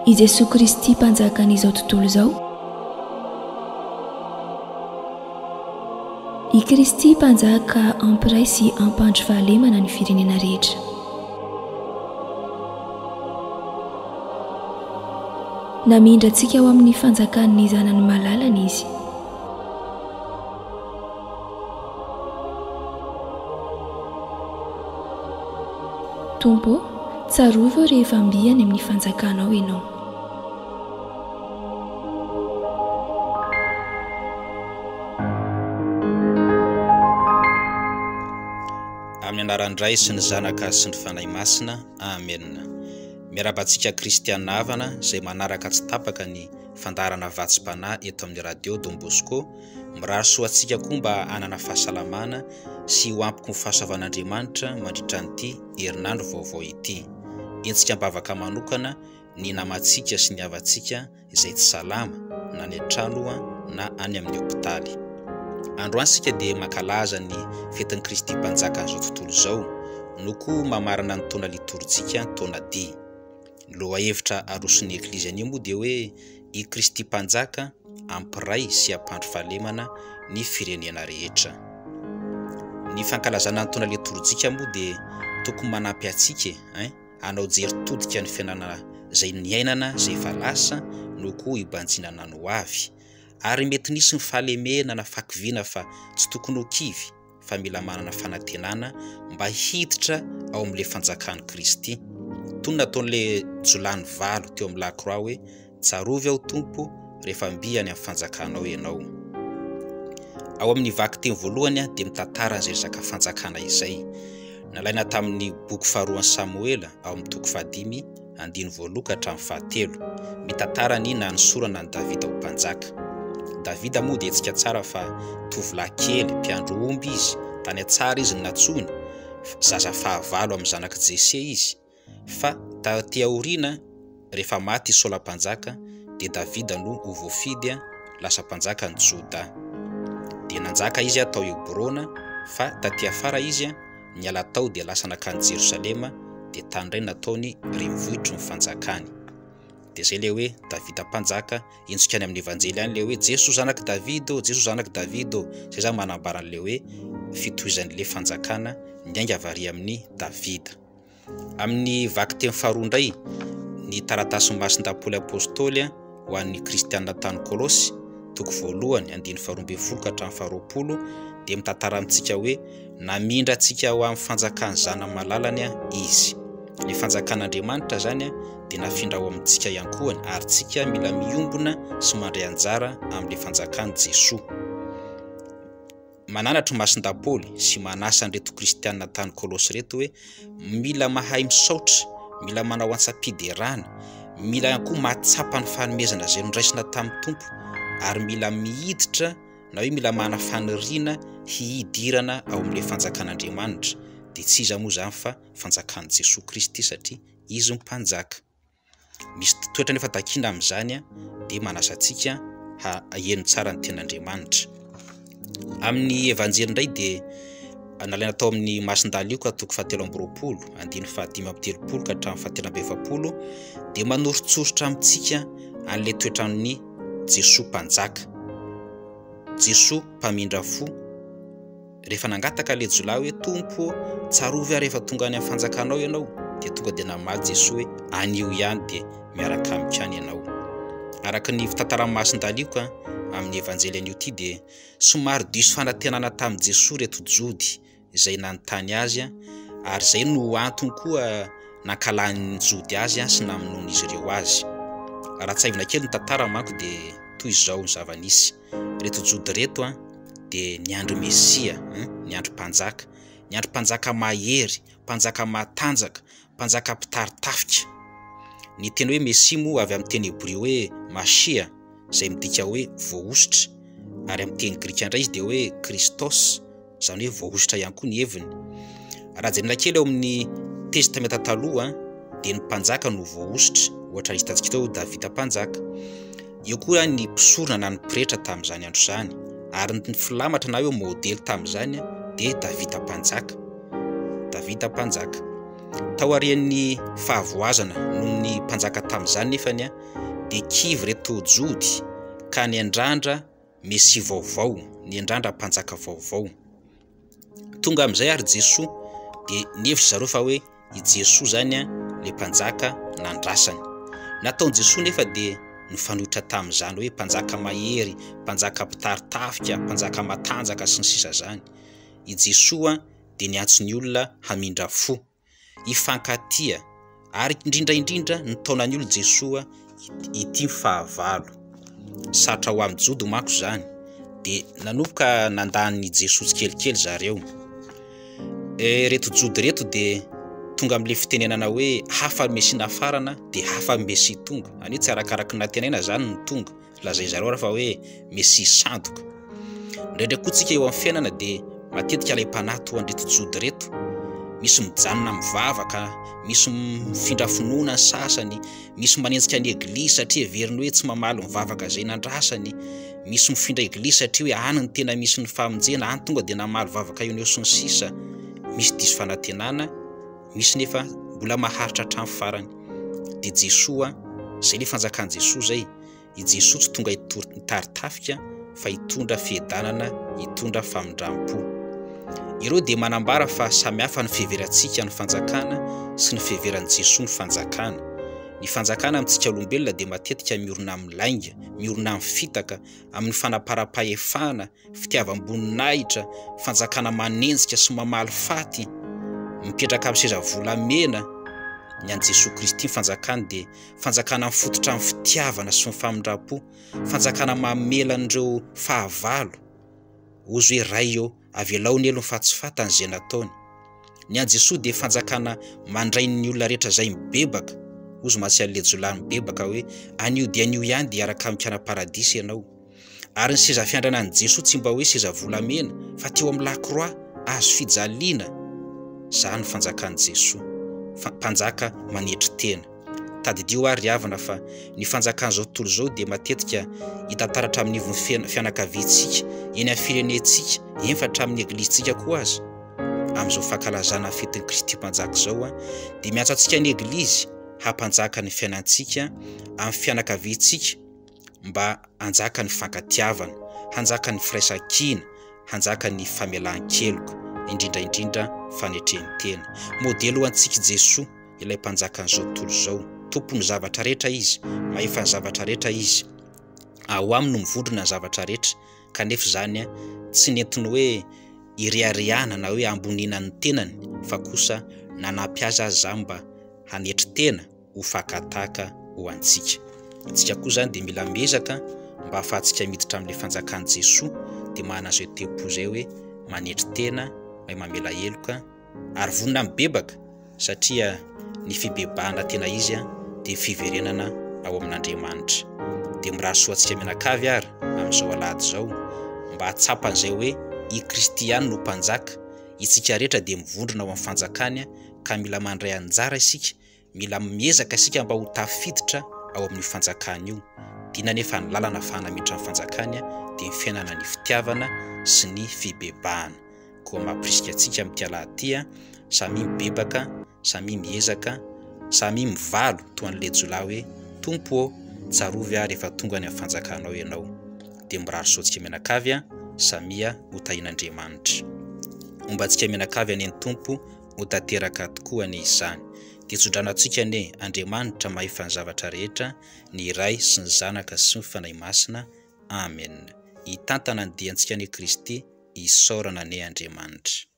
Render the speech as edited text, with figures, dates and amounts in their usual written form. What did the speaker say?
I JESOA KRISTY mpanjakan'izao tontolo izao. I KRISTY mpanjaka ampiray sy ampandry fahalemana ny firenena rehetra. Namindra antsika ao amin'ny fanjakan'ny zanany malalana izy. Tompo, tsarovao rehefa ambihany amin'ny fanjakanao ianao. Amin'ny anaran'Ray sy ny Zanaka sy ny Fanahy Masina. Amen. Miarabantsika kristianina havana izay manaraka tsy tapaka ny fandarana Vatsim-Panahy eto amin'ny radio Don Bosco, miraso antsika koa mba hanana fahasalamana sy ho ampiko ny fahasoavan'Andriamanitra mandritra an'ity herinandro vaovao ity. Entsika mbavaka manokana ny namantsika sy ny havantsika izay tsy salama na ny trano na any amin'ny hopitaly. Androany sika dia mankalaza ny fetin'ny KRISTY mpanjaka an'izao tontolo izao, no koa mamarana ny taona litorjika taonady. Loha hevitra aroson'ny eklezianio moa dia hoe i KRISTY mpanjaka ampiray sy ampandry fahalemana ny firenena rehetra. Ny fankalazana ny taona litorjika moa dia tokony manampy antsika hanao jery todika ny fiainana izay niainana izay efa lasa, no koa hibanjinana ny ho avy. Ary mety nisy ny fahalemena na fakiviana fa tsy tokony ho kivy, fa mila manana fanantenana mba hiditra ao amin'ilay fanjakan'i KRISTY. Toy nataon'ilay Jolany 8 teo amin'ny lakroa hoe tsarovy aho Tompo rehefa ambihany amin'ny fanjakanao ianao. Ao amin'ny vaky teny voalohany dia mitantara izay resaka fanjakana izay. Nalaina tamin'ny boky faharoan'ny Samoela ao amin'ny toko 5:1-7, mitantara ny nanosorana ny Davida ho mpanjaka. Davida moa dia antsika tsara fa tovolahy kely mpiandro omby izy, tany atsara izy natsony, zaza fahavalo amin'ny zanaky JESOA izy. Fa taty aoriana rehefa maty i Saola mpanjaka dia Davida no ho voafidy lasa mpanjaka ny Joda. Dia nanjaka izy tao Hebrona, fa taty afara izy niala tao dia lasa nakany Jerosalema, dia tany iray nataony renivohitro ny fanjakany. Dia zay le hoe Davida mpanjaka, intsika any amin'ny evanjely any le hoe JESOA zanaky Davida, JESOA zanaky Davida. Zay zany manambaran'le hoe fitohizan'le fanjakana niainga avy amin'ny Davida. Amin'ny vaky teny faharoa indray, ny taratasy masin-dapoly apôstôly ho an'ny kristianina tany Kolosy, toko 1:12-20 dia mitantara amintsika hoe namindra antsika ho amin'ny fanjakany zanany malalany izy. Ny fanjakan'Andriamanitra zany dia nafindra ao amintsika ihany koa, ary tsika mila miombona sy mandray anjara amin'ilay fanjakan'i JESOA. Mananatra masin-dapoly sy manasa an'ireto kristianina tany Kolosy reto hoe mila mahay misaotra, mila manao antsapiderana, mila ihany koa mahatsapa ny fanomezana izay nondraisina tamin'ny Tompo, ary mila mihiditra na hoe mila mana faniriana hidirana ao amin'ilay fanjakan'Andriamanitra. Dia tsy iza moa zany fa fanjakan'i JESOA KRISTY, satria izy mpanjaka. Misy toetra nefa takina amin'izany dia manasa antsika haheno tsara ny ten'Andriamanitra. Amin'ny evanjely indray dia nalaina tao amin'ny masin-dalioka toko 7:15-17 dia manoritsoritra amintsika an'ilay toetran'ny JESOA mpanjaka. JESOA mpamindra fo, rehefa nangataka le jolahy hoe Tompo tsarovy rehefa tonga any amin'ny fanjakanao ianao, dia tonga dia namaly JESOA hoe anio ihany dia miaraka amiko any ianao. Araka ny fitantaran'ny masin-dalioka amin'ny evanjely an'io ity dia somary diso fanantenana tamin'i JESOA reto jody izay nanontany azy, ary izay no antony koa nankalany jody azy sy namonoan'izy ireo azy. Raha tsaivina kely ny tantara manko dia toy izao ny zava-nisy. Reto jody reto dia niandry Mesia, niandry mpanjaka mahery, mpanjaka matanjaka, mpanjaka mpitary tafika. Ny teny hoe Mesia moa avy amin'ny teny Hebreo hoe Mashia, izay midika hoe voaositra, ary amin'ny teny Grika indray izy dia hoe Kristos, izany hoe voaositra ihany koa ny heviny. Raha jerena kely eo amin'ny testamenta taloha dia ny mpanjaka no voaositra, ohatra izy hitantsika tao Davida mpanjaka. Io koa ny mpisorona na ny pretra tamin'izany andro izany, ary ny filamatra na hoe modely tamin'izany dia Davida mpanjaka. taorian'ny fahavoazana noho ny mpanjaka tamin'izany nefany dia kivy reto jody ka ny andrandra mesy vaovao, ny andrandra mpanjaka vaovao. Tonga amin'izay ary JESOA dia nihevitra zareo fa hoe i JESOA zany le mpanjaka nandrasany. Nataony JESOA nefa dia nifanohitra tamin'izany hoe mpanjaka mahery, mpanjaka mpitaritafika, mpanjaka matanjaka sy ny sisa zany. I JESOA dia niantso ny olona hamindra fo, hifankatia ary indrindra nitaonany olo JESOA ity fahavalo. Satra ho amin'ny jody manko zany dia nanomboka nandany JESOA tsikelikely zareo. Reto jody reto dia tonga amin'le fitenenana hoe hafa mesina farana dia hafa mesi tonga. Any tsy arakaraky natenaina zany ny tonga, lazay zareo raha fa hoe mesi sandoka. Ndraindray koa tsika eo amin'ny fiainana dia matetika ilay mpanahy toa an'reto jody reto, misy mijanona mivavaka, misy mifindra finoana ny sasany, misy manenjika ny eglizy satria heveriny hoe tsy mamaly mivavaka zay nandrasany, misy mifindra eglizy satria hoe any ny tena misy ny famonjena, any tonga dia namaly vavaka eo sy ny sisa. Misy diso fanantenana, misy nefa mbola maharitra hatramin'ny farany. Dia JESOA, zay le fanjakan JESOA zay, i JESOA tsy tonga hitaritafika fa hitondra fihedanana, hitondra famindram-po. Ireo dia manambara fa samihafa ny fiheverantsika ny fanjakana sy ny fiheveran'i JESOA ny fanjakana. Ny fanjakana amintsika olombelona dia matetika miorina amin'ny lainga, miorina amin'ny fitaka, amin'ny fanaparam-pahefana, fitiavam-boninahitra, fanjakana manenjika sy mamaly faty, mipetraka amin'ny seza volamena. Ny an'i JESOA KRISTY fanjakana dia fanjakana mifototra amin'ny fitiavana sy ny famindram-po, fanjakana mamela an'ireo fahavalo, ozy hoe ray eo avelaony elo ny fahatsifatany izay nataony. Ny an'i JESOA dia fanjakana mandray ny olona rehetra izay mibebaka, ozy mahatsiaro lejolahy mibebaka hoe anio dia anio ihany dia araka mikana paradisy ianao. Ary ny seza fiandranan'i JESOA tsy mba hoe seza volamena fa teo amin'ny lakroa azo fijaliana. Zany fanjakan'i JESOA, mpanjaka manetry tena. Tadidio ary havana fa ny fanjakan'izao tontolo izao dia matetika hitantaratra amin'ny ivon'ny fianakaviantsika, eny amin'ny firenentsika, eny fa hatramin'ny eglizintsika koa aza. Amin'izao fankalazana fetin'ny KRISTY mpanjaka izao dia miantso antsika ny eglizy hampanjaka ny fiainantsika amin'ny fianakaviantsika mba hanjaka ny fankatiavana, hanjaka ny firaisan-kina, hanjaka ny famelan-keloka, indrindra fanetreni-tena. Modely ho antsika JESOA ilay mpanjakan'izao tontolo izao. Tompony zavatra rehetra izy, mahefa ny zavatra rehetra izy, ao aminy mivondrona ny zavatra rehetra, kanefa zany tsy nentiny hoe iriariana na hoe ambonina ny tenany, fa kosa nanampy azy zany mba hanetry tena ho fakataka ho antsika. Antsika koa zany dia mila miezaka mba ahafahantsika miditra amin'ilay fanjakan'i JESOA dia manana izay tempo zay hoe manetry tena, mahay mamela heloka ary vonina mibebaka, satria ny fibebahana tena izy dia fiverenana ao amin'Andriamanitra. Dia mirahasoa antsika mianakavy ary amin'izao alahady izao mba hatsapan'izay hoe i KRISTY ihany no mpanjaka. Isika rehetra dia mivondrona ao amin'ny fanjakany ka mila mandray anjara isika, mila miezaka isika mba ho tafiditra ao amin'ny fanjakany io. Dina nefa ny lalana fahanamitra amin'ny fanjakany dia ny fiainana ny fitiavana sy ny fibebahana. Koa mampirisika antsika amin'ity alahady samy mibebaka, samy miezaka, samy mivalo toa ny lejolahy hoe tompo tsarovy rehefa tonga ny amin'ny fanjakanao ianao. Dia mirahasoantsika mianakavy samia ho tahin'Andriamanitra. Ombantsika mianakavy any tompo ho tanteraka tokoa ny izany. Dia tsodranantsika ny Andriamanitra mahefa ny zavatra rehetra, ny Ray sy ny Zanaka sy ny Fanahy Masina. Amen. Hitantana ny diantsika ny KRISTY, isaorana ny Andriamanitra.